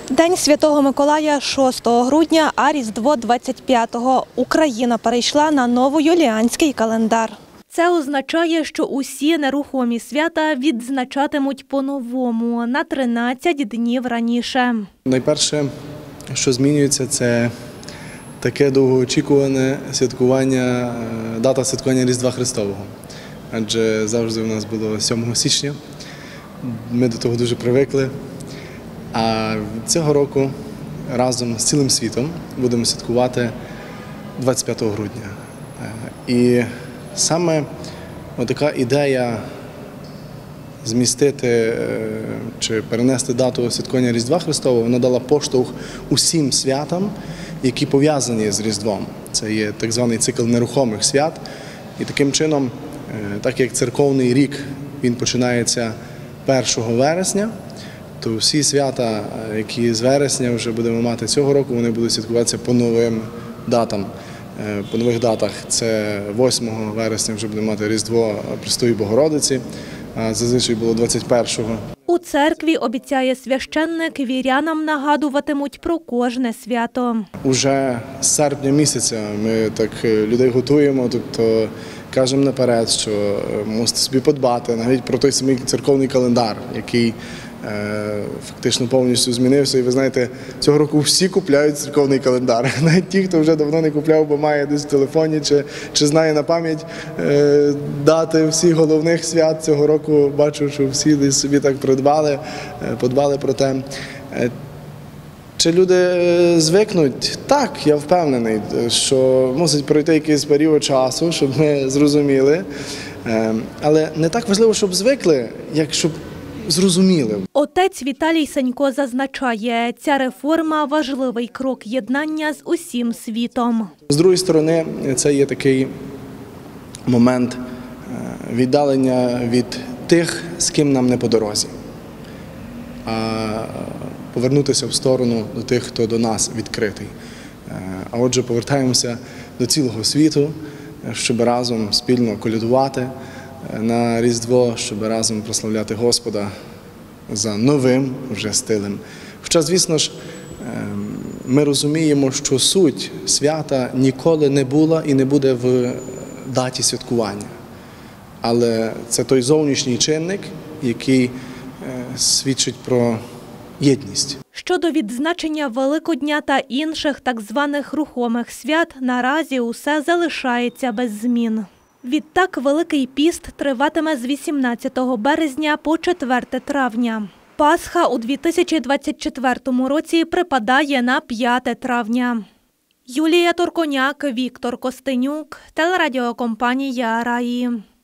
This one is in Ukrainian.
День Святого Миколая 6 грудня, а Різдво 25-го. Україна перейшла на новоюліанський календар. Це означає, що усі нерухомі свята відзначатимуть по-новому на 13 днів раніше. Найперше, що змінюється, це таке довгоочікуване святкування, дата святкування Різдва Христового. Адже завжди у нас було 7 січня, ми до того дуже привикли. А цього року разом з цілим світом будемо святкувати 25 грудня. І саме така ідея змістити чи перенести дату святкування Різдва Христового, вона дала поштовх усім святам, які пов'язані з Різдвом. Це є так званий цикл нерухомих свят. І таким чином, так як церковний рік, він починається 1 вересня, то всі свята, які з вересня вже будемо мати цього року, вони будуть святкуватися по новим датам. По нових датах це 8 вересня вже будемо мати Різдво Престої Богородиці, а зазвичай було 21-го. У церкві, обіцяє священник, вірянам нагадуватимуть про кожне свято. Уже з серпня місяця ми так людей готуємо, тобто кажемо наперед, що мусите собі подбати навіть про той самий церковний календар, який фактично повністю змінився. І ви знаєте, цього року всі купляють церковний календар. Навіть ті, хто вже давно не купляв, бо має десь в телефоні чи знає на пам'ять дати всіх головних свят. Цього року бачу, що всі десь собі так придбали, подбали про те. Чи люди звикнуть? Так, я впевнений, що мусить пройти якийсь період часу, щоб ми зрозуміли. Але не так важливо, щоб звикли, як щоб зрозуміли. Отець Віталій Санько зазначає, ця реформа – важливий крок єднання з усім світом. З другої сторони, це є такий момент віддалення від тих, з ким нам не по дорозі. А повернутися в сторону до тих, хто до нас відкритий. А отже, повертаємося до цілого світу, щоб разом спільно колядувати на Різдво, щоб разом прославляти Господа за новим вже стилем. Хоча, звісно ж, ми розуміємо, що суть свята ніколи не була і не буде в даті святкування. Але це той зовнішній чинник, який свідчить про єдність. Щодо відзначення Великодня та інших так званих рухомих свят, наразі усе залишається без змін. Відтак, Великий піст триватиме з 18 березня по 4 травня. Пасха у 2024 році припадає на 5 травня. Юлія Торконяк, Віктор Костенюк, телерадіокомпанія «Раї».